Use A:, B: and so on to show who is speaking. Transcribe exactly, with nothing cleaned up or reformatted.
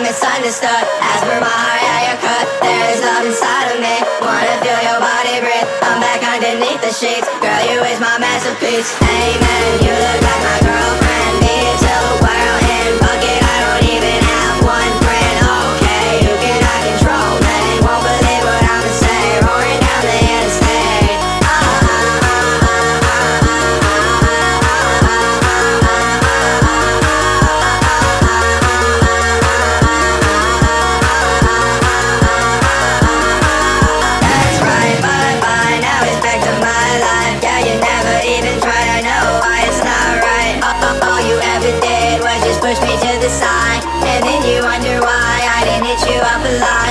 A: misunderstood. As per my heart, yeah, you're cut. There is love inside of me. Wanna feel your body breathe. I'm back underneath the sheets. Girl, you is my masterpiece. Amen, you look like my girlfriend. Me till the world end. Fuck it, I don't even have one friend. Okay, you cannot control me. Won't believe what I'ma say. Roaring down the interstate. Ah, ah, ah, ah, ah, ah, that's right, bye bye. Now it's back to my life. Yeah, you never even tried. I know why it's not right. All, all you ever did was just push me to the side, and then you wonder why I didn't hit you up a lot.